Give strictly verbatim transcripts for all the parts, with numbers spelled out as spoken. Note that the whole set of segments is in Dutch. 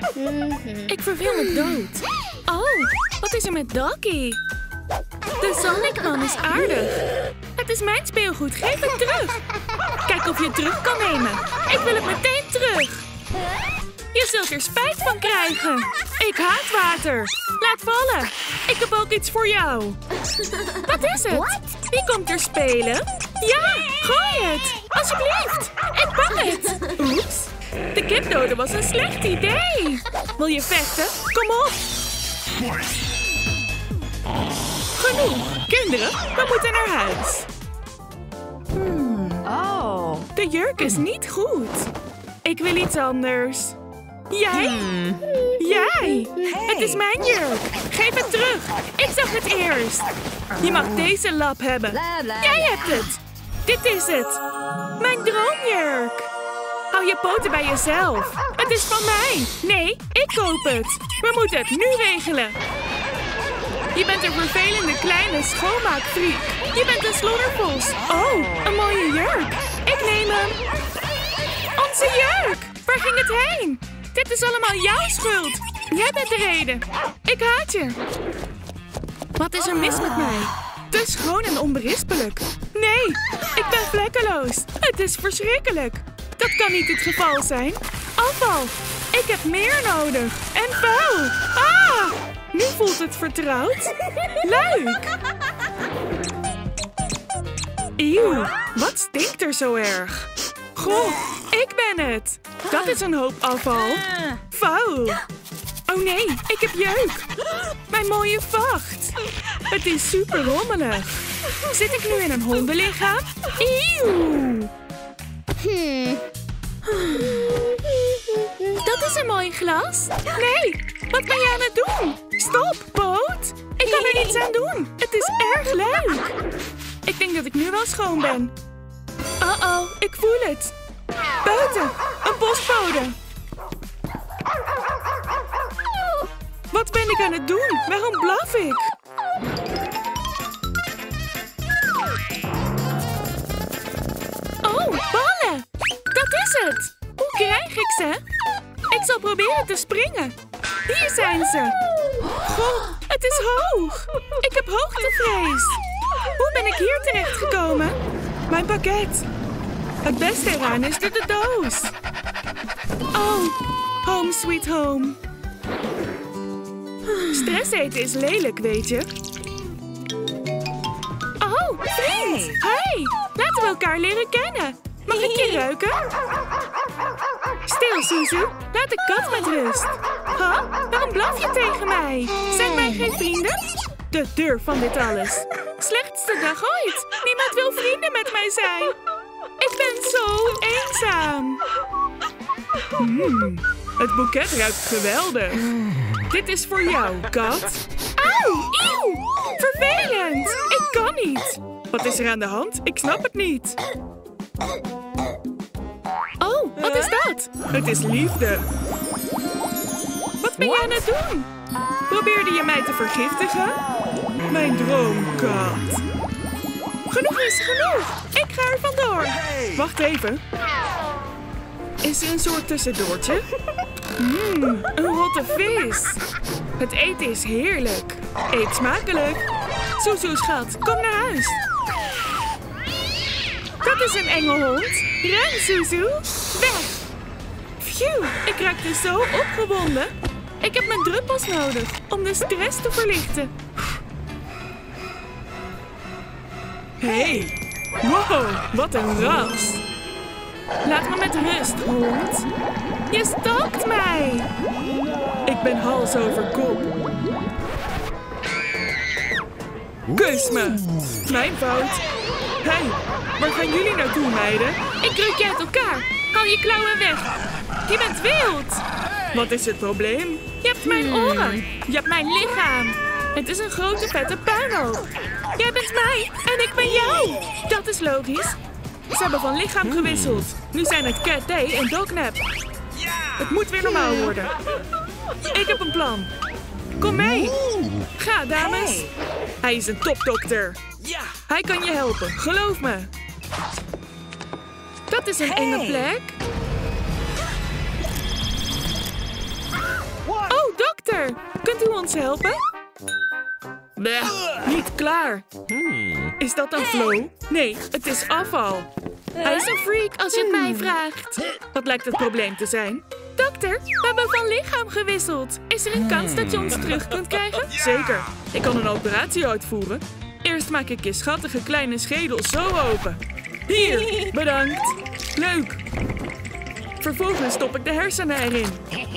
Ik verveel me dood. Oh, wat is er met Ducky? De Sonicman is aardig. Het is mijn speelgoed, geef het terug. Kijk of je het terug kan nemen. Ik wil het meteen terug. Je zult er spijt van krijgen. Ik haat water. Laat vallen. Ik heb ook iets voor jou. Wat is het? Wie komt er spelen? Ja, gooi het. Alsjeblieft. Ik pak het. Oeps. De kip doden was een slecht idee. Wil je vechten? Kom op. Genoeg. Kinderen, we moeten naar huis. Hmm. Oh. De jurk is niet goed. Ik wil iets anders. Jij? Hmm. Jij? Hey. Het is mijn jurk. Geef het terug. Ik zag het eerst. Je mag deze lap hebben. Bla, bla, Jij bla. hebt het. Dit is het. Mijn droomjurk. Hou je poten bij jezelf. Het is van mij. Nee, ik koop het. We moeten het nu regelen. Je bent een vervelende kleine schoonmaakfreak. Je bent een sloddervos. Oh, een mooie jurk. Ik neem hem. Onze jurk. Waar ging het heen? Dit is allemaal jouw schuld. Jij bent de reden. Ik haat je. Wat is er mis met mij? Te schoon en onberispelijk. Nee, ik ben vlekkeloos. Het is verschrikkelijk. Dat kan niet het geval zijn. Afval. Ik heb meer nodig. En vuil. Ah! Nu voelt het vertrouwd. Leuk. Eeuw, wat stinkt er zo erg? Goh, ik ben het. Dat is een hoop afval. Vuil. Oh nee, ik heb jeuk. Mijn mooie vacht. Het is super rommelig. Zit ik nu in een hondenlichaam? Eeuw. Hmm. Dat is een mooi glas. Nee, wat ben je aan het doen? Stop, Poot. Ik kan er niets aan doen. Het is erg leuk. Ik denk dat ik nu wel schoon ben. Uh-oh, ik voel het. Buiten, een postbode. Wat ben ik aan het doen? Waarom blaf ik? Oh, ballen. Dat is het. Hoe krijg ik ze? Ik zal proberen te springen. Hier zijn ze. Goh, het is hoog. Ik heb hoogtevrees. Hoe ben ik hier terechtgekomen? Mijn pakket. Het beste eraan is de, de doos. Oh, home sweet home. Stress eten is lelijk, weet je. Oh, vriend. Hey, laten we elkaar leren kennen. Mag ik je ruiken? Stil, Suzu. Laat de kat met rust. Huh? Waarom blaf je tegen mij? Zijn wij geen vrienden? De deur van dit alles. Slechtste dag ooit. Niemand wil vrienden met mij zijn. Ik ben zo eenzaam. Mm, het boeket ruikt geweldig. Dit is voor jou, kat. Auw, eeuw. Vervelend. Ik kan niet. Wat is er aan de hand? Ik snap het niet. Oh, wat is dat? Het is liefde. Wat ben je aan het doen? Probeerde je mij te vergiftigen? Mijn droomkat. Genoeg is genoeg. Ik ga er vandoor. Wacht even. Is er een soort tussendoortje? Mmm, een rotte vis. Het eten is heerlijk. Eet smakelijk. Suzu, schat, kom naar huis. Dat is een enge hond. Ren, Suzu. Weg. Phew, ik raakte zo opgewonden. Ik heb mijn druppels nodig om de stress te verlichten. Hey. Wow, wat een ras. Laat me met rust, hond. Je stalkt mij. Ik ben hals over kop. Kus me. Mijn fout. Hé, hey, waar gaan jullie naartoe, meiden? Ik ruk je uit elkaar. Haal je klauwen weg. Je bent wild. Wat is het probleem? Je hebt mijn oren. Je hebt mijn lichaam. Het is een grote vette puinhoop. Jij bent mij en ik ben jou. Dat is logisch. Ze hebben van lichaam gewisseld. Nu zijn het Cat Day en Dognap. Het moet weer normaal worden. Ik heb een plan. Kom mee. Ga, dames. Hij is een topdokter. Hij kan je helpen, geloof me. Dat is een enge plek. dokter, kunt u ons helpen? Bleh, niet klaar. Is dat een flow? Nee, het is afval. Hij is een freak als je het mij vraagt. Wat lijkt het probleem te zijn? Dokter, we hebben van lichaam gewisseld. Is er een kans dat je ons terug kunt krijgen? Zeker. Ik kan een operatie uitvoeren. Eerst maak ik je schattige kleine schedel zo open. Hier, bedankt. Leuk. Vervolgens stop ik de hersenen erin.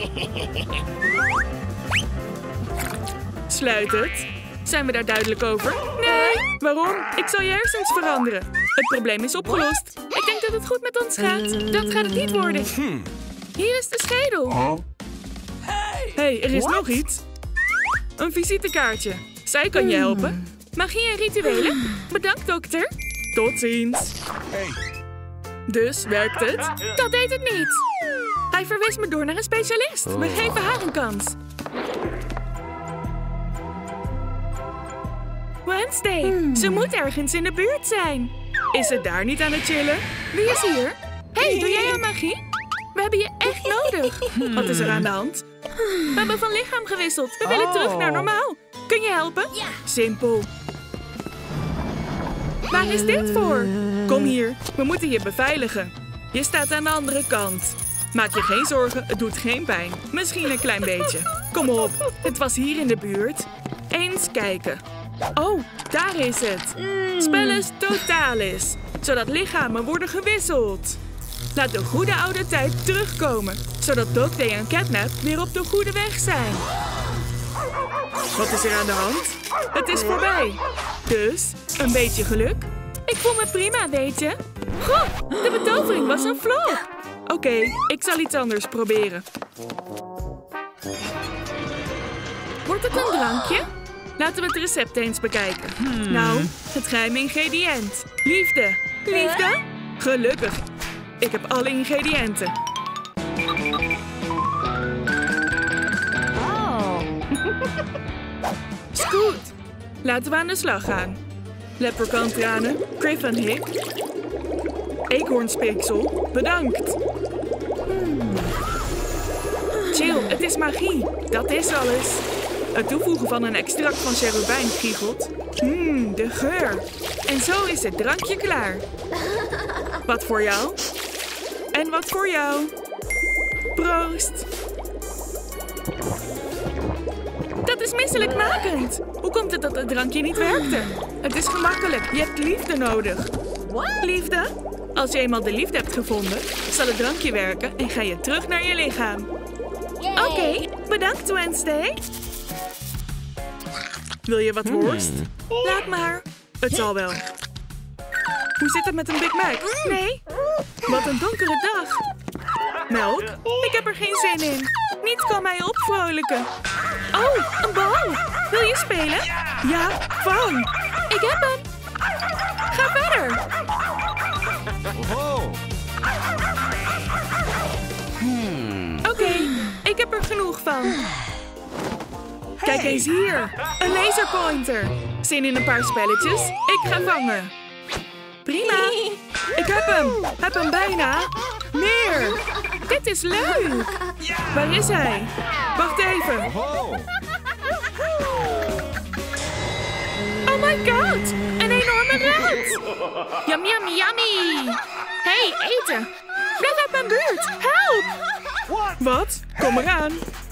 Sluit het. Zijn we daar duidelijk over? Nee. Waarom? Ik zal je hersens veranderen. Het probleem is opgelost. Ik denk dat het goed met ons gaat. Dat gaat het niet worden. Hier is de schedel. Hé, hey, er is nog iets. Een visitekaartje. Zij kan je helpen. Magie en rituelen. Bedankt, dokter. Tot ziens. Dus, werkt het? Dat deed het niet. Hij verwees me door naar een specialist. We geven haar een kans. Wednesday, ze moet ergens in de buurt zijn. Is ze daar niet aan het chillen? Wie is hier? Hé, hey, doe jij aan magie? We hebben je echt nodig. Wat is er aan de hand? We hebben van lichaam gewisseld. We willen terug naar normaal. Kun je helpen? Ja. Simpel. Waar is dit voor? Kom hier, we moeten je beveiligen. Je staat aan de andere kant. Maak je geen zorgen, het doet geen pijn. Misschien een klein beetje. Kom op, het was hier in de buurt. Eens kijken. Oh, daar is het. Spellus Totalis. Zodat lichamen worden gewisseld. Laat de goede oude tijd terugkomen. Zodat Dog Day en Catnap weer op de goede weg zijn. Wat is er aan de hand? Het is voorbij. Dus, een beetje geluk. Ik voel me prima, weet je. Goh, de betovering was een flop. Oké, okay, ik zal iets anders proberen. Wordt het een drankje? Laten we het recept eens bekijken. Hmm. Nou, het geheime ingrediënt. Liefde. Liefde? Gelukkig. Ik heb alle ingrediënten. Oh. Scoot. Laten we aan de slag gaan. Leprechaun-tranen, Griffon-hik. Eekhoornspiksel, bedankt. Hmm. Chill, het is magie. Dat is alles. Het toevoegen van een extract van cherubijn giechelt. Mmm, de geur. En zo is het drankje klaar. Wat voor jou? En wat voor jou? Proost. Dat is misselijkmakend. Hoe komt het dat het drankje niet werkte? Het is gemakkelijk. Je hebt liefde nodig. Liefde? Als je eenmaal de liefde hebt gevonden, zal het drankje werken en ga je terug naar je lichaam. Oké, okay, bedankt Wednesday. Wil je wat worst? Laat maar. Het zal wel. Hoe zit het met een Big Mac? Nee? Wat een donkere dag. Melk? Ik heb er geen zin in. Niets kan mij opvrolijken. Oh, een bal. Wil je spelen? Ja, vang. Ik heb hem. Ga verder. Oké, okay, ik heb er genoeg van. Kijk eens hier. Een laserpointer. Zin in een paar spelletjes? Ik ga vangen. Prima. Ik heb hem. Heb hem bijna. Meer. Dit is leuk. Waar is hij? Wacht even. Oh my god. Een enorme rat. Yum, yum, yummy. Hey, eten. Blijf uit mijn buurt. Help. Wat? Kom eraan.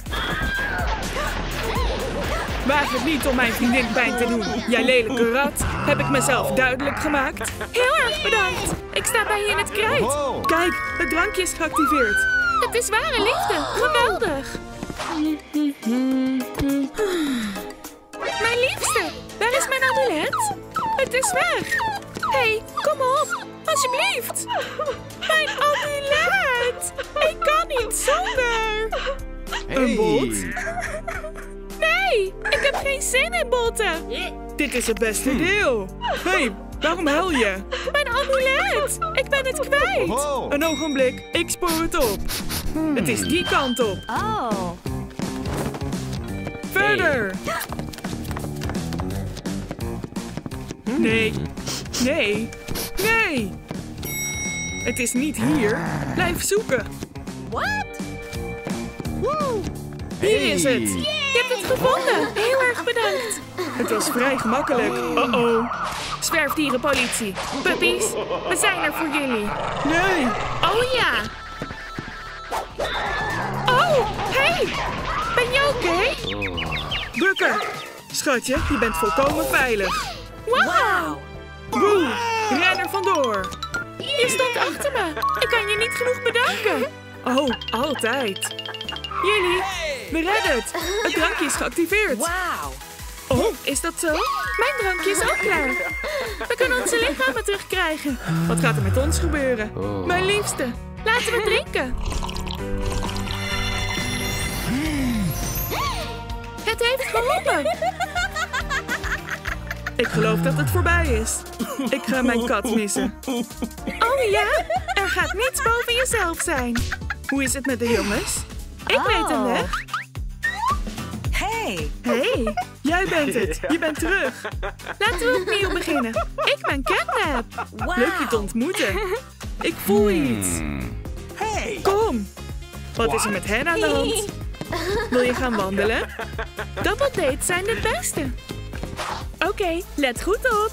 Waag het niet om mijn vriendin pijn te doen. Jij lelijke rat. Heb ik mezelf duidelijk gemaakt? Heel erg bedankt. Ik sta bij je in het krijt. Kijk, het drankje is geactiveerd. Het is ware liefde. Geweldig. Mijn liefste, waar is mijn amulet? Het is weg. Hé, hey, kom op. Alsjeblieft. Mijn amulet. Ik kan niet zonder. Hey. Een bot? Nee, ik heb geen zin in botten. Dit is het beste deel. Hé, hey, waarom huil je? Mijn amulet. Ik ben het kwijt. Oh. Een ogenblik, ik spoor het op. Hmm. Het is die kant op. Oh. Verder. Hey. Nee. Nee. Nee. Het is niet hier. Blijf zoeken. What? Woe. Hier is het. Je hebt het gevonden. Heel erg bedankt. Het was vrij gemakkelijk. Uh-oh. Zwerfdierenpolitie. Puppies, we zijn er voor jullie. Nee. Oh ja. Oh, hey. Ben je oké? Bukker. Schatje, je bent volkomen veilig. Wauw. Woe, ren er vandoor. Je stond achter me. Ik kan je niet genoeg bedanken. Oh, altijd. Jullie, we redden het. Het drankje is geactiveerd. Wauw. Oh, is dat zo? Mijn drankje is ook klaar. We kunnen onze lichamen terugkrijgen. Wat gaat er met ons gebeuren? Mijn liefste, laten we drinken. Het heeft geholpen. Ik geloof dat het voorbij is. Ik ga mijn kat missen. Oh ja? Er gaat niets boven jezelf zijn. Hoe is het met de jongens? Ik weet een weg. Hey. Hey, jij bent het. Je bent terug. Laten we opnieuw beginnen. Ik ben Catnap. Wow. Leuk je te ontmoeten. Ik voel iets. Hey. Kom. Wat is er met hen aan de hand? Wil je gaan wandelen? Double dates zijn de beste. Oké, okay, let goed op.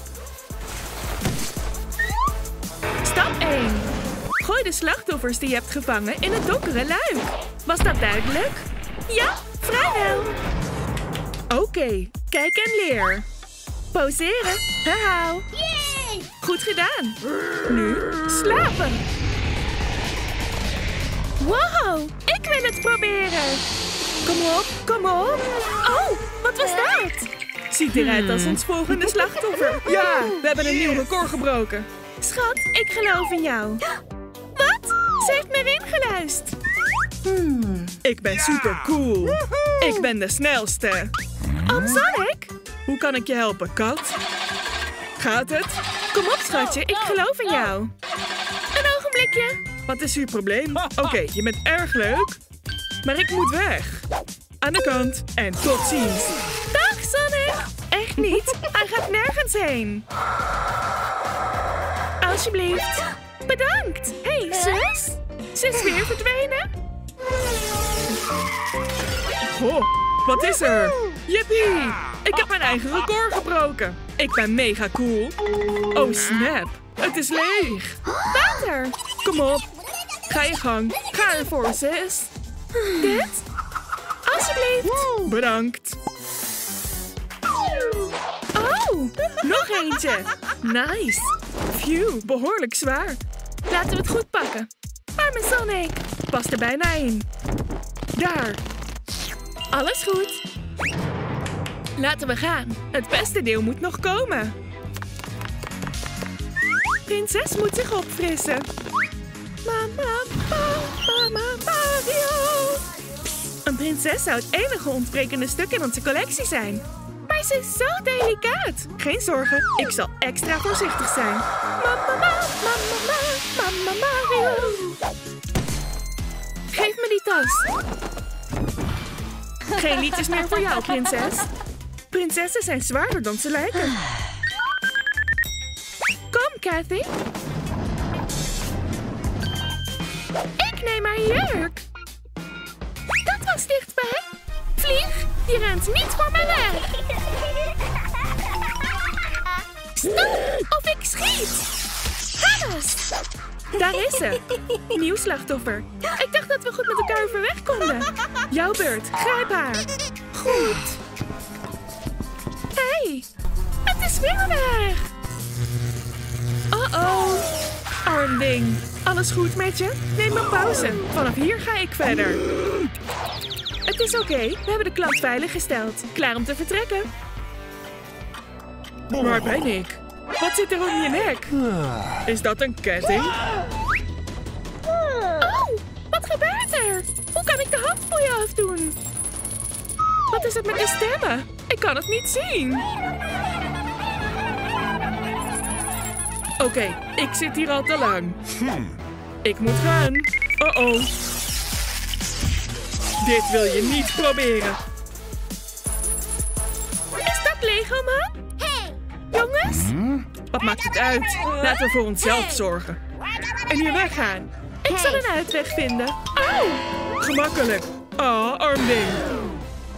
Stap één. Gooi de slachtoffers die je hebt gevangen in het donkere luik. Was dat duidelijk? Ja, vrijwel. Oké, okay, kijk en leer. Poseren. Herhaal. Goed gedaan. Nu slapen. Wow, ik wil het proberen. Kom op, kom op. Oh, wat was dat? Ziet eruit als ons volgende slachtoffer. Ja, we hebben een nieuw record gebroken. Schat, ik geloof in jou. Wat? Ze heeft me erin geluisterd. Hmm. Ik ben super cool. Ik ben de snelste. Oom Sonic? Hoe kan ik je helpen, kat? Gaat het? Kom op, schatje. Ik geloof in jou. Een ogenblikje. Wat is uw probleem? Oké, okay, je bent erg leuk. Maar ik moet weg. Aan de kant. En tot ziens. Dag, Sonic. Echt niet. Hij gaat nergens heen. Alsjeblieft. Bedankt. Hey, zus. Ze is weer verdwenen. Goh, wat is er? Jippie. Ik heb mijn eigen record gebroken. Ik ben mega cool. Oh, snap. Het is leeg. Water. Kom op. Ga je gang. Ga ervoor, zus. Dit? Alsjeblieft. Bedankt. Oh, nog eentje. Nice. Phew, behoorlijk zwaar. Laten we het goed pakken. Arme Sonic. Past er bijna in. Daar. Alles goed. Laten we gaan. Het beste deel moet nog komen. Prinses moet zich opfrissen. Mama, mama, mama, Mario. Een prinses zou het enige ontbrekende stuk in onze collectie zijn. Maar ze is zo delicaat. Geen zorgen, ik zal extra voorzichtig zijn. Mama, mama, mama, mama, Mario. Geef me die tas. Geen liedjes meer voor jou, prinses. Prinsessen zijn zwaarder dan ze lijken. Kom, Cathy. Ik neem haar jurk. Dat was dichtbij. Vlieg, je rent niet voor me weg. Stop, of ik schiet. Haast. Daar is ze. Nieuw slachtoffer. Ik dacht dat we goed met elkaar overweg konden. Jouw beurt, grijp haar. Goed. Hé, hey, het is weer weg. Oh-oh. Arm ding. Alles goed met je? Neem een pauze. Vanaf hier ga ik verder. Het is oké. Okay. We hebben de klant veilig gesteld. Klaar om te vertrekken. Waar ben ik? Wat zit er om je nek? Is dat een ketting? Oh, wat gebeurt er? Hoe kan ik de handboeien afdoen? Wat is het met de stemmen? Ik kan het niet zien. Oké, okay, ik zit hier al te lang. Ik moet gaan. Oh-oh. Dit wil je niet proberen. Is dat Lego Man? Hey, jongens? Wat maakt het uit? Laten we voor onszelf zorgen. En hier weggaan. Ik zal een uitweg vinden. Au! Gemakkelijk. Oh, arm ding.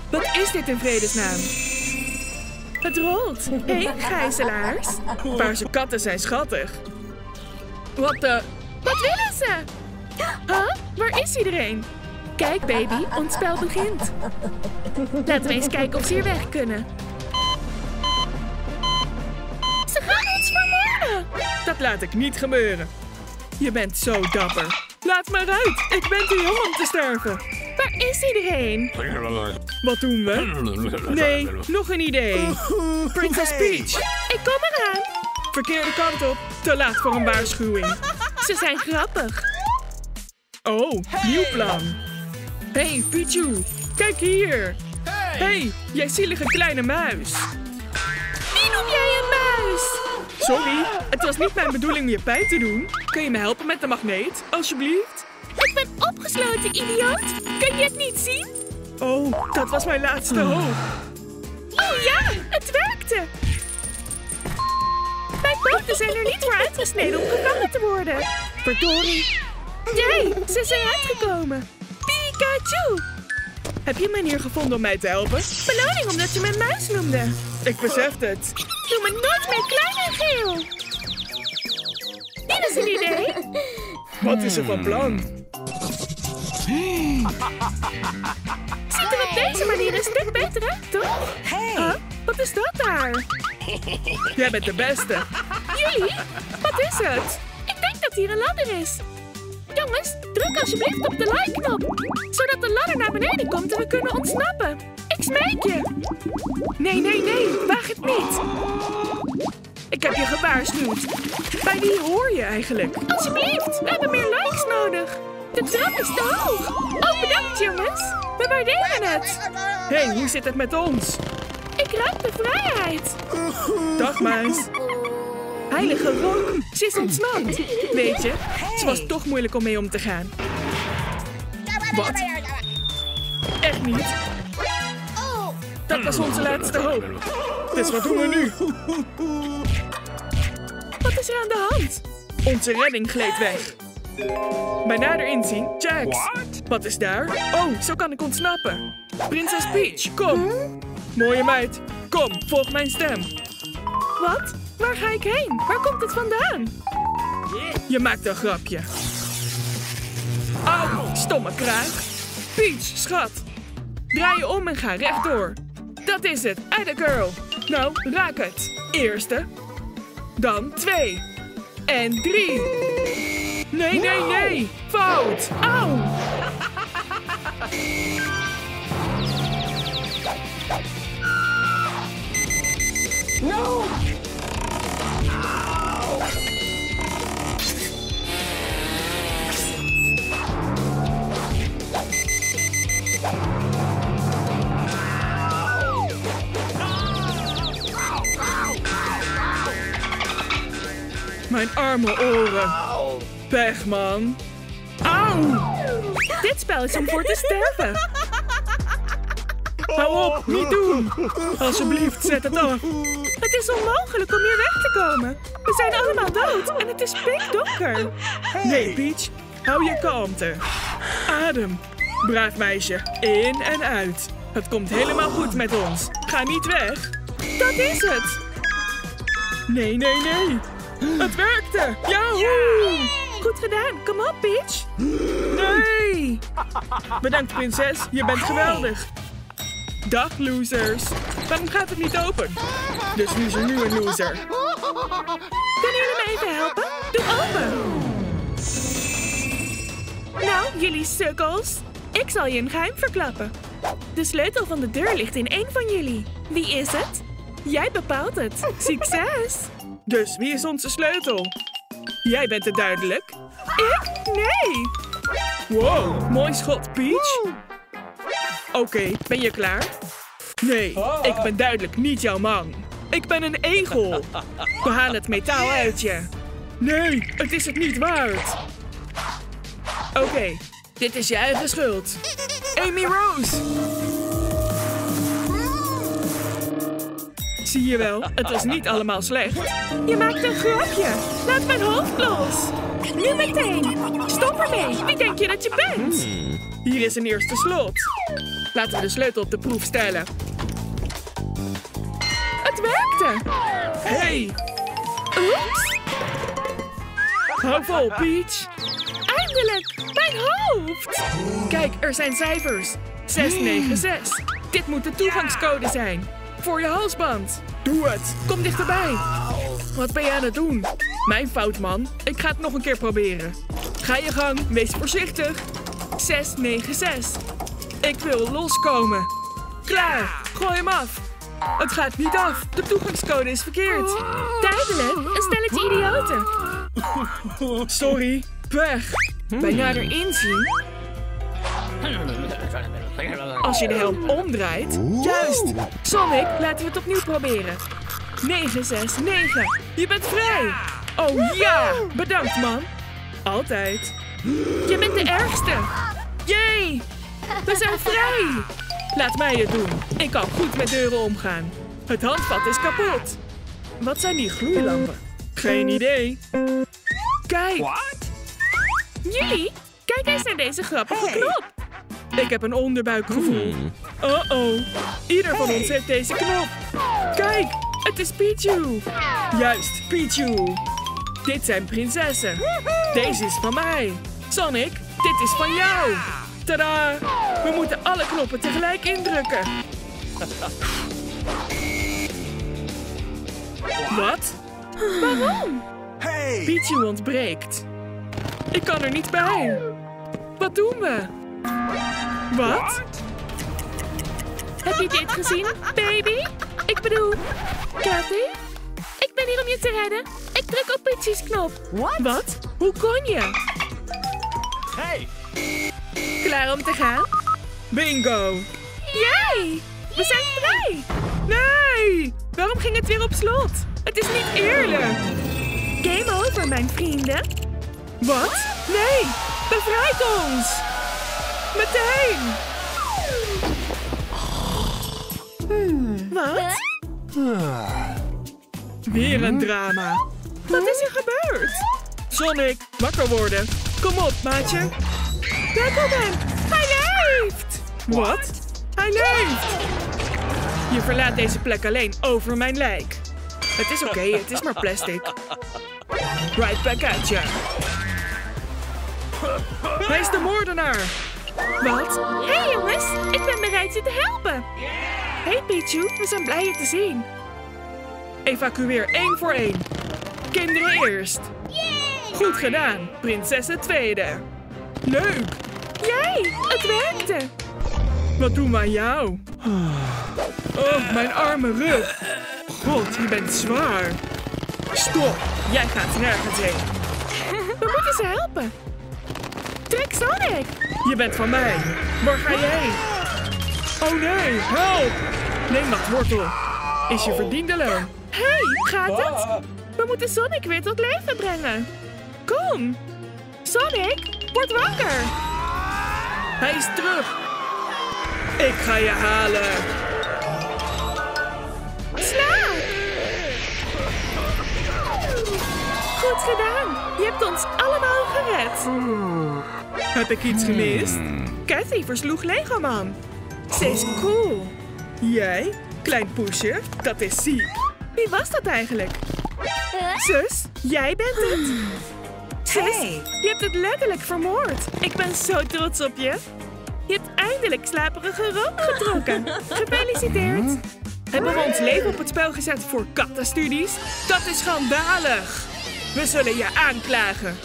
Wat is dit in vredesnaam? Het rolt. Hé, hey, gijzelaars. Paarse katten zijn schattig. Wat de... Wat willen ze? Huh? Waar is iedereen? Kijk, baby, ons spel begint. Laten we eens kijken of ze hier weg kunnen. Ze gaan ons vermoorden. Dat laat ik niet gebeuren. Je bent zo dapper. Laat maar uit. Ik ben te jong om te sterven. Waar is iedereen? Wat doen we? Nee, nog een idee. Princess Peach. Ik kom eraan. Verkeerde kant op. Te laat voor een waarschuwing. Ze zijn grappig. Oh, nieuw plan. Hé, hey, Pichu. Kijk hier. Hé, hey, jij zielige kleine muis. Wie noem jij een muis? Sorry, het was niet mijn bedoeling je pijn te doen. Kun je me helpen met de magneet, alsjeblieft? Ik ben opgesloten, idioot. Kun je het niet zien? Oh, dat was mijn laatste hoop. Oh ja, het werkte. Mijn poten zijn er niet voor uitgesneden om gevangen te worden. Verdorie. Jee, ze zijn uitgekomen. Pikachu. Heb je een manier gevonden om mij te helpen? Beloning omdat je mijn muis noemde. Ik besef het. Doe me nooit meer klein en geel. Dit is een idee. Wat is er van plan? Ziet er op deze manier een stuk beter uit, toch? Hey. Huh? Wat is dat daar? Jij bent de beste. Jullie? Wat is het? Ik denk dat hier een ladder is. Jongens, druk alsjeblieft op de like-knop. Zodat de ladder naar beneden komt en we kunnen ontsnappen. Ik smeek je. Nee, nee, nee. Waag het niet. Ik heb je gewaarschuwd. Bij wie hoor je eigenlijk? Alsjeblieft, we hebben meer likes nodig. De trap is te hoog. Oh, bedankt jongens. We waarderen het. Hé, hey, hoe zit het met ons? Ik ruik de vrijheid. Dag, muis. Heilige rok, ze is ontsnapt. Weet je, ze was toch moeilijk om mee om te gaan. Wat? Echt niet? Dat was onze laatste hoop. Dus wat doen we nu? Wat is er aan de hand? Onze redding gleed weg. Bij nader inzien, Jax. Wat is daar? Oh, zo kan ik ontsnappen. Prinses Peach, kom. Mooie meid, kom, volg mijn stem. Wat? Waar ga ik heen? Waar komt het vandaan? Je maakt een grapje. Au, stomme kraag. Peach, schat. Draai je om en ga rechtdoor. Dat is het, Atta girl. Nou, raak het. Eerste. Dan twee. En drie. Nee, nee, nee. Fout. Au. No! Mijn arme oren. Pech, man. Auw. Dit spel is om voor te sterven. Hou op, niet doen. Alsjeblieft, zet het af. Het is onmogelijk om hier weg te komen. We zijn allemaal dood en het is pikdonker. Nee, Peach. Hou je kalmte. Adem. Braaf meisje. In en uit. Het komt helemaal goed met ons. Ga niet weg. Dat is het. Nee, nee, nee. Het werkte. Yahoo! Goed gedaan. Kom op, Peach. Nee. Bedankt, prinses. Je bent geweldig. Dag, losers. Waarom gaat het niet open? Dus wie is er nu een loser? Kunnen jullie me even helpen? Doe open. Nou, jullie sukkels. Ik zal je een geheim verklappen. De sleutel van de deur ligt in één van jullie. Wie is het? Jij bepaalt het. Succes! Dus wie is onze sleutel? Jij bent het duidelijk. Ik? Nee! Wow, mooi schot, Peach. Oké, okay, ben je klaar? Nee, ik ben duidelijk niet jouw man. Ik ben een egel. We halen het metaal uit je. Nee, het is het niet waard. Oké, okay, dit is je eigen schuld. Amy Rose! Zie je wel, het was niet allemaal slecht. Je maakt een grapje. Laat mijn hoofd los. Nu meteen. Stop ermee. Wie denk je dat je bent? Hier is een eerste slot. Laten we de sleutel op de proef stellen. Het werkte. Hey. Oeps. Hou vol, Peach. Eindelijk. Mijn hoofd. Kijk, er zijn cijfers. zes negen zes. Dit moet de toegangscode zijn. Voor je halsband. Doe het. Kom dichterbij. Wat ben je aan het doen? Mijn fout, man. Ik ga het nog een keer proberen. Ga je gang. Wees voorzichtig. zes negen zes. Ik wil loskomen. Klaar. Gooi hem af. Het gaat niet af. De toegangscode is verkeerd. Duidelijk. Een stelletje idioten. Sorry. Weg. Bij nader inzien. Als je de helm omdraait. Juist. Sonic, laten we het opnieuw proberen. negen zes negen. Je bent vrij. Oh ja. Bedankt, man. Altijd. Je bent de ergste. Jee. We zijn vrij. Laat mij het doen. Ik kan goed met deuren omgaan. Het handvat is kapot. Wat zijn die gloeilampen? Geen idee. Kijk. Jullie, kijk eens naar deze grappige knop. Ik heb een onderbuikgevoel. Oh-oh. Ieder van ons heeft deze knop. Kijk, het is Pichu. Juist, Pichu. Dit zijn prinsessen. Deze is van mij. Sonic, dit is van jou. Tadaa! We moeten alle knoppen tegelijk indrukken. Wat? Waarom? Hey! Pichu ontbreekt. Ik kan er niet bij. Wat doen we? Wat? Heb je dit gezien, baby? Ik bedoel, Kathy? Ik ben hier om je te redden. Ik druk op Pichu's knop. What? Wat? Hoe kon je? Hey! Klaar om te gaan? Bingo! Yay! We zijn vrij! Nee! Waarom ging het weer op slot? Het is niet eerlijk! Game over, mijn vrienden. Wat? Nee! Bevrijd ons! Meteen! Hmm. Wat? Weer een drama. Wat is er gebeurd? Sonic, wakker worden. Kom op, maatje. Tackleman, hij leeft! Wat? Hij leeft! Je verlaat deze plek alleen over mijn lijk. Het is oké, het is maar plastic. Right back at you. Hij is de moordenaar. Wat? Hé hey jongens, ik ben bereid je te helpen. Hey Pichu, we zijn blij je te zien. Evacueer één voor één. Kinderen eerst. Goed gedaan, prinsessen tweede. Leuk. Jij, het werkte. Wat doen we aan jou? Oh, mijn arme rug. God, je bent zwaar. Stop, jij gaat nergens heen. We moeten ze helpen. Trek Sonic. Je bent van mij. Waar ga je heen? Oh nee, help. Neem dat wortel. Is je verdiende loon. Hé, hey, gaat het? We moeten Sonic weer tot leven brengen. Kom. Sonic, word wakker. Hij is terug. Ik ga je halen. Sla! Goed gedaan. Je hebt ons allemaal gered. Heb ik iets gemist? Kathy versloeg Legoman. Ze is cool. Jij, klein poesje, dat is ziek. Wie was dat eigenlijk? Zus, jij bent het? Zus, je hebt het letterlijk vermoord. Ik ben zo trots op je. Je hebt eindelijk slaperige rook getrokken. Gefeliciteerd. Hebben we ons leven op het spel gezet voor kattenstudies? Dat is schandalig. We zullen je aanklagen.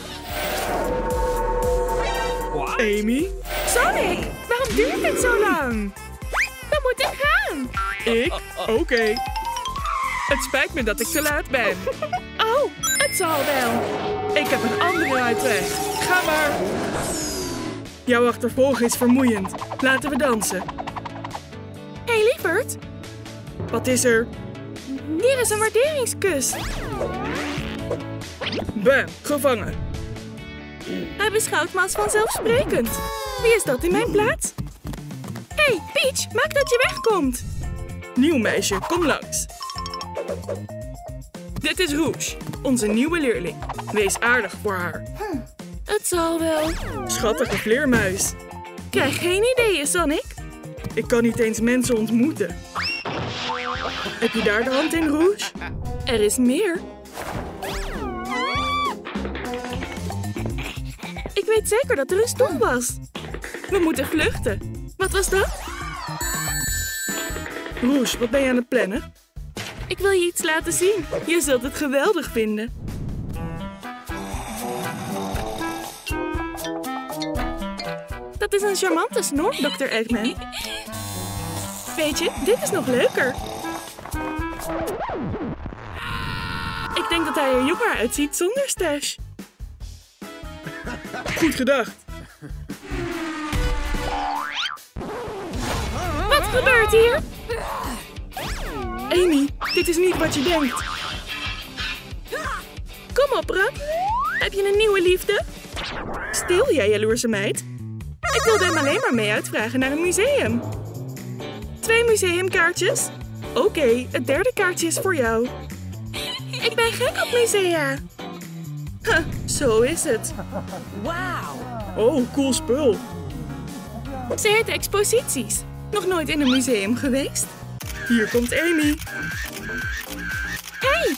Amy? Sonic, waarom duurt dit zo lang? We moeten gaan. Ik? Oké. Okay. Het spijt me dat ik te laat ben. Oh, het zal wel. Ik heb een andere uitweg. Ga maar. Jouw achtervolgen is vermoeiend. Laten we dansen. Hé, hey, lieverd. Wat is er? Hier is een waarderingskus. Bam, gevangen. Hij beschouwt me als vanzelfsprekend. Wie is dat in mijn plaats? Hé, hey, Peach, maak dat je wegkomt. Nieuw meisje, kom langs. Dit is Rouge. onze nieuwe leerling. Wees aardig voor haar. Het zal wel. Schattige vleermuis. Krijg geen ideeën, Sonic. Ik kan niet eens mensen ontmoeten. Heb je daar de hand in, Rouge? Er is meer. Ik weet zeker dat er een stoel was. We moeten vluchten. Wat was dat? Rouge, wat ben je aan het plannen? Ik wil je iets laten zien. Je zult het geweldig vinden. Dat is een charmante snor, dokter Eggman. Weet je, dit is nog leuker. Ik denk dat hij er jonger uitziet zonder stash. Goed gedacht. Wat gebeurt hier? Amy, dit is niet wat je denkt. Kom op, Rat. Heb je een nieuwe liefde? Stil, jij jaloerse meid. Ik wilde hem alleen maar mee uitvragen naar een museum. Twee museumkaartjes? Oké, okay, het derde kaartje is voor jou. Ik ben gek op musea. Huh, zo is het. Wauw. Oh, cool spul. Ze heet exposities. Nog nooit in een museum geweest? Hier komt Amy. Hey!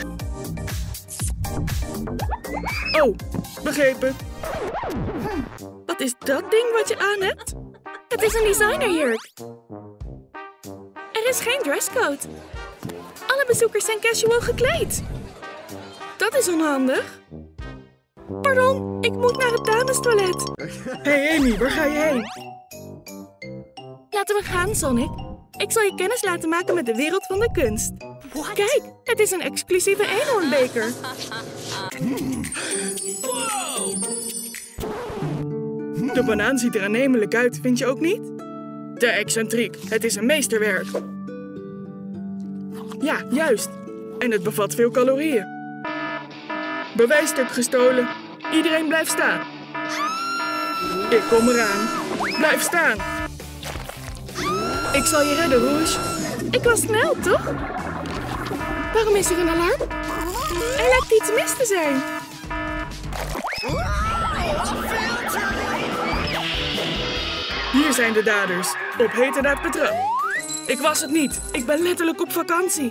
Oh, begrepen. Wat is dat ding wat je aan hebt? Het is een designerjurk. Er is geen dresscode. Alle bezoekers zijn casual gekleed. Dat is onhandig. Pardon, ik moet naar het damestoilet. Hey Amy, waar ga je heen? Laten we gaan, Sonic. Ik zal je kennis laten maken met de wereld van de kunst. What? Kijk, het is een exclusieve eenhoornbeker. De banaan ziet er aannemelijk uit, vind je ook niet? Te excentriek, het is een meesterwerk. Ja, juist. En het bevat veel calorieën. Bewijsstuk gestolen. Iedereen blijft staan. Ik kom eraan. Blijf staan. Ik zal je redden, Rouge. Ik was snel, toch? Waarom is er een alarm? Er lijkt iets mis te zijn. Hier zijn de daders. Op heterdaad betrapt. Ik was het niet. Ik ben letterlijk op vakantie.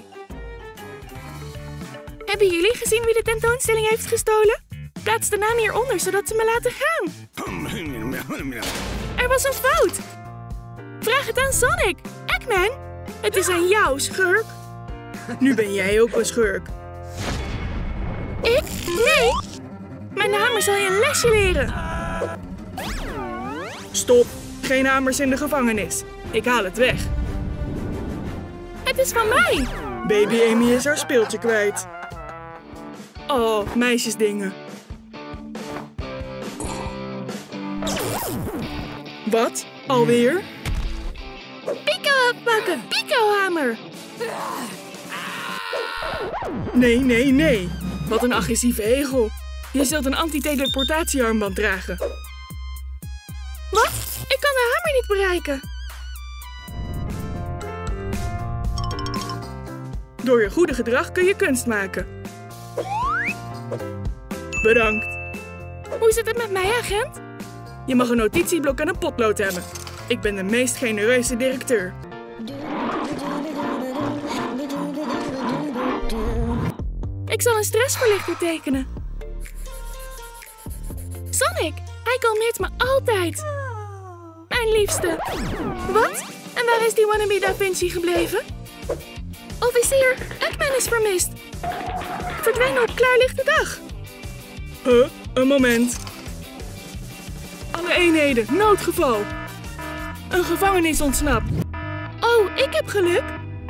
Hebben jullie gezien wie de tentoonstelling heeft gestolen? Plaats de naam hieronder, zodat ze me laten gaan. Er was een fout. Vraag het aan Sonic. Eggman, het is aan jou, schurk. Nu ben jij ook een schurk. Ik? Nee. Mijn hamer zal je een lesje leren. Stop. Geen hamers in de gevangenis. Ik haal het weg. Het is van mij. Baby Amy is haar speeltje kwijt. Oh, meisjesdingen. Wat? Alweer? Pico afpakken! Pico-hamer! Nee, nee, nee. Wat een agressieve egel. Je zult een anti-teleportatiearmband dragen. Wat? Ik kan de hamer niet bereiken. Door je goede gedrag kun je kunst maken. Bedankt. Hoe zit het met mij, agent? Je mag een notitieblok en een potlood hebben. Ik ben de meest genereuze directeur. Ik zal een stressverlichter tekenen. Sonic, hij kalmeert me altijd. Mijn liefste. Wat? En waar is die wannabe Da Vinci gebleven? Officier, Eggman is vermist. Verdwenen op klaarlichte dag. Huh? Een moment. Alle eenheden, noodgeval. Een gevangenis ontsnapt. Oh, ik heb geluk.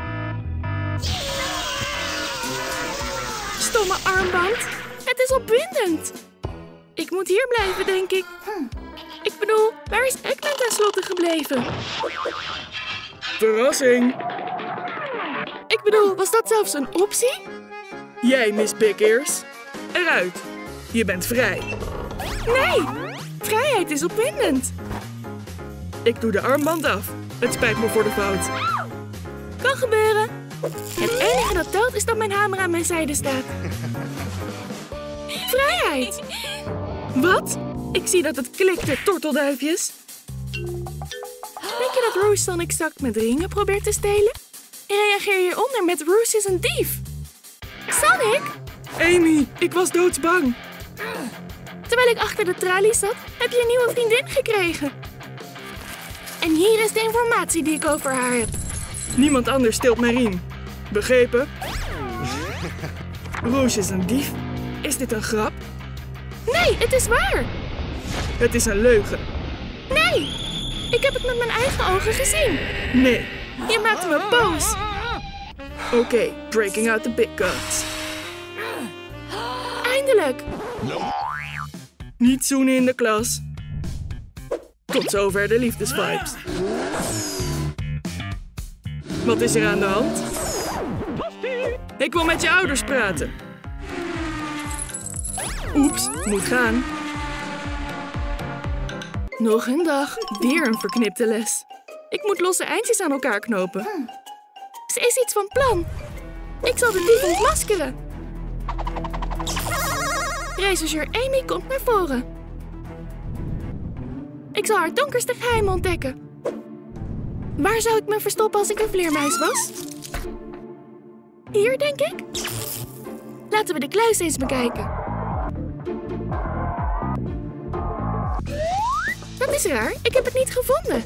Stomme armband. Het is opwindend. Ik moet hier blijven, denk ik. Ik bedoel, waar is Eggman tenslotte gebleven? Verrassing. Ik bedoel, was dat zelfs een optie? Jij, Miss Big Ears. Eruit. Je bent vrij. Nee, vrijheid is opwindend. Ik doe de armband af. Het spijt me voor de fout. Kan gebeuren. Het enige dat telt is dat mijn hamer aan mijn zijde staat. Vrijheid! Wat? Ik zie dat het klikte, tortelduifjes. Denk je dat Rouge Sonic Zak met ringen probeert te stelen? Reageer hieronder met Rouge is een dief. Sonic? Amy, ik was doodsbang. Terwijl ik achter de tralies zat, heb je een nieuwe vriendin gekregen. En hier is de informatie die ik over haar heb. Niemand anders steelt mijn riem. Begrepen? Rouge is een dief. Is dit een grap? Nee, het is waar. Het is een leugen. Nee, ik heb het met mijn eigen ogen gezien. Nee. Je maakte me boos. Oké, okay, breaking out the big guns. Eindelijk. Niet zoenen in de klas. Tot zover de liefdesvibes. Wat is er aan de hand? Ik wil met je ouders praten. Oeps, moet gaan. Nog een dag, weer een verknipte les. Ik moet losse eindjes aan elkaar knopen. Ze is iets van plan. Ik zal de dief ontmaskeren. Rechercheur Amy komt naar voren. Ik zal haar donkerste geheim ontdekken. Waar zou ik me verstoppen als ik een vleermuis was? Hier, denk ik. Laten we de kluis eens bekijken. Dat is raar. Ik heb het niet gevonden.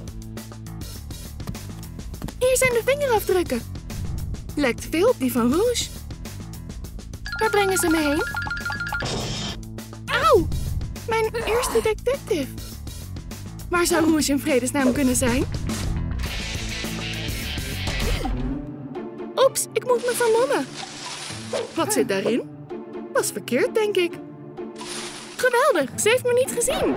Hier zijn de vingerafdrukken. Lijkt veel op die van Rouge. Waar brengen ze me heen? Auw! Mijn eerste detective. Waar zou Rouge in vredesnaam kunnen zijn? Oeps, ik moet me vermommen. Wat zit daarin? Was verkeerd, denk ik. Geweldig, ze heeft me niet gezien.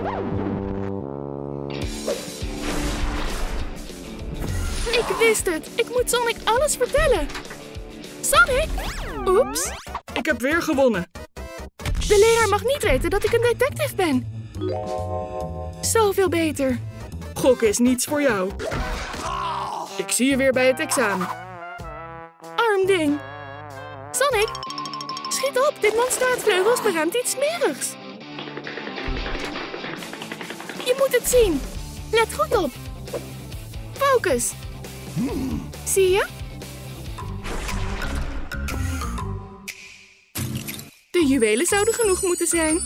Ik wist het. Ik moet Sonic alles vertellen. Sonic? Oeps. Ik heb weer gewonnen. De leraar mag niet weten dat ik een detective ben. Zoveel beter. Gokken is niets voor jou. Ik zie je weer bij het examen. Arm ding. Sonic, schiet op. Dit monster met vleugels beruimt iets smerigs. Je moet het zien. Let goed op. Focus. Zie je? De juwelen zouden genoeg moeten zijn.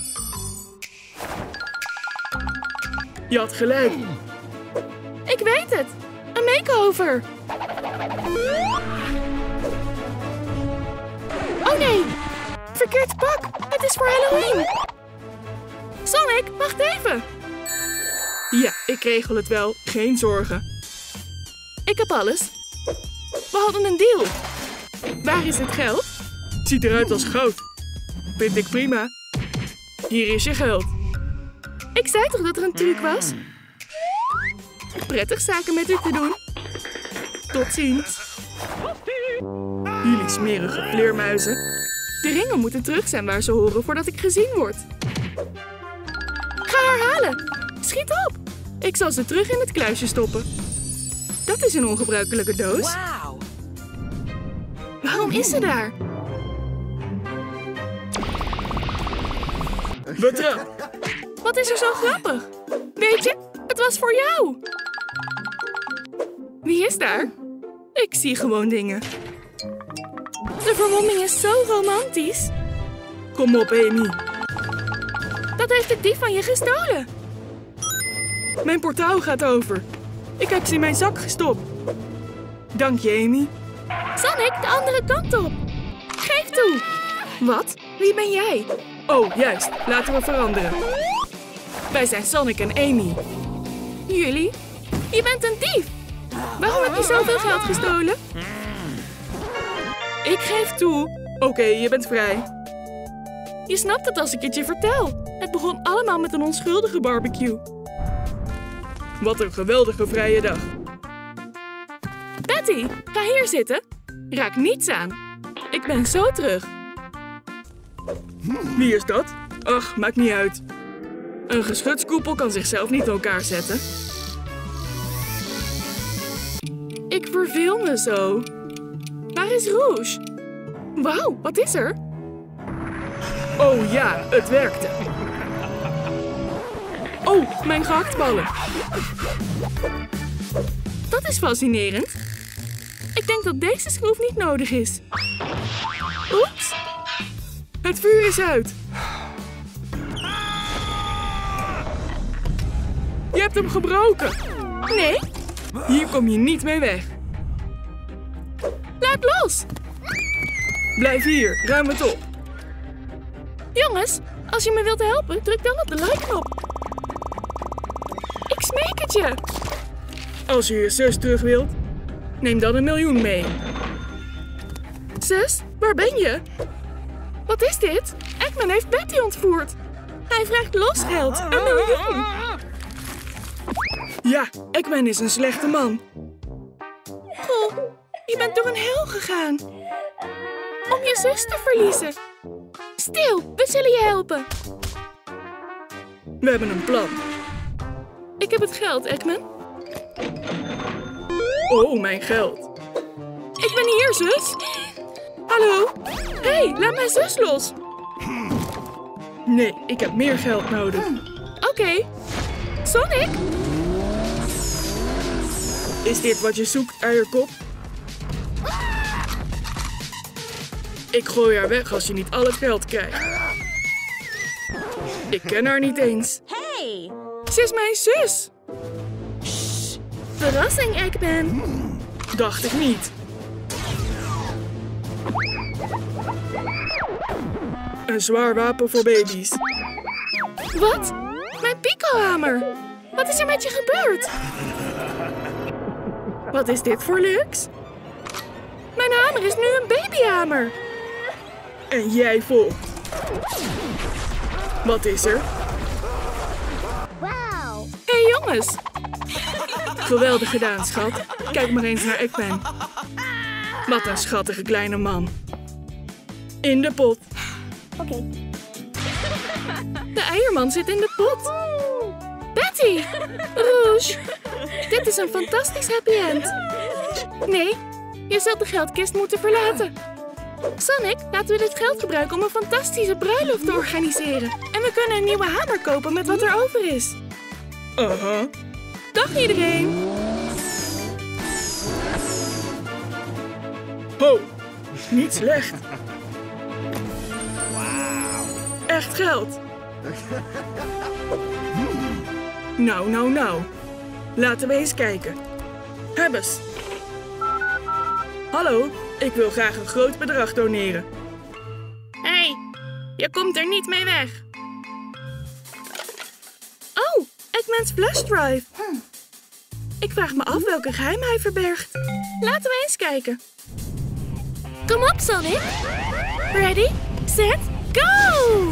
Je had gelijk. Ik weet het. Een makeover. Oh nee. Verkeerd pak. Het is voor Halloween. Sonic, wacht even. Ja, ik regel het wel. Geen zorgen. Ik heb alles. We hadden een deal. Waar is het geld? Ziet eruit als goud. Vind ik prima. Hier is je geld. Ik zei toch dat er een truc was? Prettig zaken met u te doen. Tot ziens. Jullie smerige vleermuizen. De ringen moeten terug zijn waar ze horen voordat ik gezien word. Ga haar halen. Schiet op. Ik zal ze terug in het kluisje stoppen. Dat is een ongebruikelijke doos. Wauw. Waarom is ze daar? Betrap. Wat is er zo grappig? Weet je, het was voor jou. Wie is daar? Ik zie gewoon dingen. De vermomming is zo romantisch. Kom op, Amy. Dat heeft de dief van je gestolen. Mijn portaal gaat over. Ik heb ze in mijn zak gestopt. Dank je, Amy. Sonic, de andere kant op. Geef toe. Wat? Wie ben jij? Oh, juist. Laten we veranderen. Wij zijn Sonic en Amy. Jullie? Je bent een dief. Waarom heb je zoveel geld gestolen? Ik geef toe. Oké, okay, je bent vrij. Je snapt het als ik het je vertel. Het begon allemaal met een onschuldige barbecue. Wat een geweldige vrije dag. Betty, ga hier zitten. Raak niets aan. Ik ben zo terug. Wie is dat? Ach, maakt niet uit. Een geschutskoepel kan zichzelf niet in elkaar zetten. Ik verveel me zo. Waar is Rouge? Wauw, wat is er? Oh ja, het werkte. Oh, mijn gehaktballen. Dat is fascinerend. Ik denk dat deze schroef niet nodig is. Oeps. Het vuur is uit. Je hebt hem gebroken. Nee, Hier kom je niet mee weg. laat los. Blijf hier, ruim het op. Jongens, als je me wilt helpen, druk dan op de like-knop. Ik smeek het je. Als je je zus terug wilt, neem dan een miljoen mee. Zus, waar ben je? Wat is dit? Eggman heeft Betty ontvoerd. Hij vraagt losgeld, een miljoen. Ja, Eggman is een slechte man. Goh, je bent door een hel gegaan. Om je zus te verliezen. Stil, we zullen je helpen. We hebben een plan. Ik heb het geld, Eggman. Oh, mijn geld. Ik ben hier, zus. Hallo? Hé, hey, laat mijn zus los. Nee, ik heb meer geld nodig. Oké. Okay. Sonic? Is dit wat je zoekt, eierkop? Ik gooi haar weg als je niet al het geld krijgt. Ik ken haar niet eens. Hey! Ze is mijn zus. Verrassing, Eggman. Dacht ik niet. Een zwaar wapen voor baby's. Wat? Mijn picohamer. Wat is er met je gebeurd? Wat is dit voor luxe? Mijn hamer is nu een babyhamer. En jij volgt. Wat is er? Wow! Hé hey, jongens. Geweldig gedaan, schat. Kijk maar eens naar Eggman. Wat een schattige kleine man. In de pot. Oké. Okay. De eierman zit in de pot. Betty! Rouge! Dit is een fantastisch happy end. Nee, je zult de geldkist moeten verlaten. Sonic, laten we dit geld gebruiken om een fantastische bruiloft te organiseren. En we kunnen een nieuwe hamer kopen met wat er over is. Aha. Dag iedereen! Ho, niet slecht. Echt geld. Nou, nou, nou. Laten we eens kijken. Hebbes. Hallo, ik wil graag een groot bedrag doneren. Hé, hey, je komt er niet mee weg. Oh, Eggman's flash drive. Ik vraag me af welke geheim hij verbergt. Laten we eens kijken. Kom op, Sonic. Ready, set, go!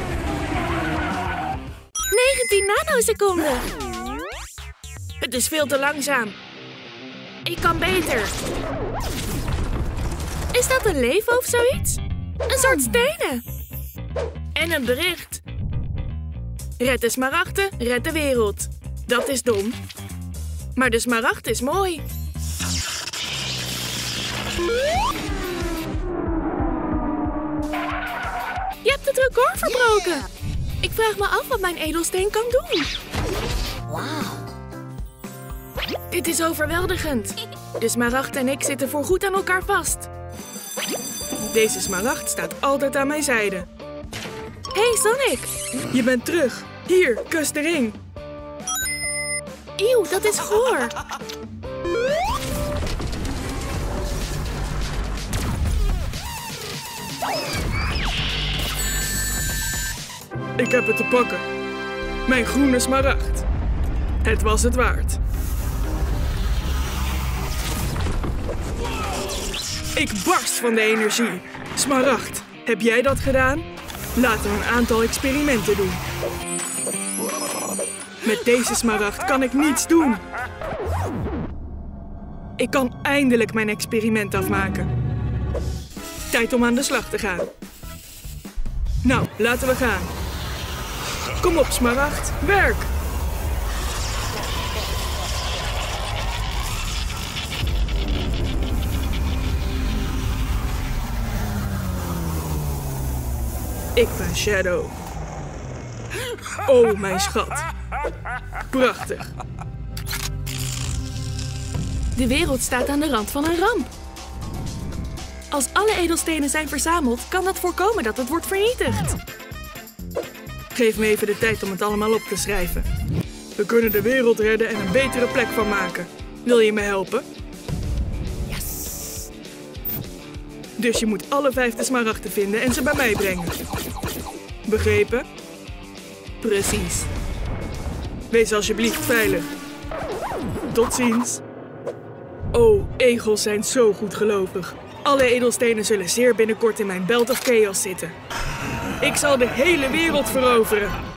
negentien nanoseconden. Het is veel te langzaam. Ik kan beter. Is dat een leven of zoiets? Een soort stenen. En een bericht. Red de smaragden, red de wereld. Dat is dom. Maar de smaragd is mooi. Je hebt het record verbroken. Ik vraag me af wat mijn edelsteen kan doen. Wauw. Dit is overweldigend. De smaragd en ik zitten voorgoed aan elkaar vast. Deze smaragd staat altijd aan mijn zijde. Hey Sonic. Je bent terug. Hier, kus de ring. Eeuw, dat is goor. Ik heb het te pakken. Mijn groene smaragd. Het was het waard. Ik barst van de energie. Smaragd, heb jij dat gedaan? Laten we een aantal experimenten doen. Met deze smaragd kan ik niets doen. Ik kan eindelijk mijn experiment afmaken. Tijd om aan de slag te gaan. Nou, laten we gaan. Kom op, smaragd. Werk! Ik ben Shadow. Oh, mijn schat. Prachtig. De wereld staat aan de rand van een ramp. Als alle edelstenen zijn verzameld, kan dat voorkomen dat het wordt vernietigd. Geef me even de tijd om het allemaal op te schrijven. We kunnen de wereld redden en een betere plek van maken. Wil je me helpen? Yes. Dus je moet alle vijf de smaragden vinden en ze bij mij brengen. Begrepen? Precies. Wees alsjeblieft veilig. Tot ziens. Oh, egels zijn zo goedgelovig. Alle edelstenen zullen zeer binnenkort in mijn Belt of Chaos zitten. Ik zal de hele wereld veroveren.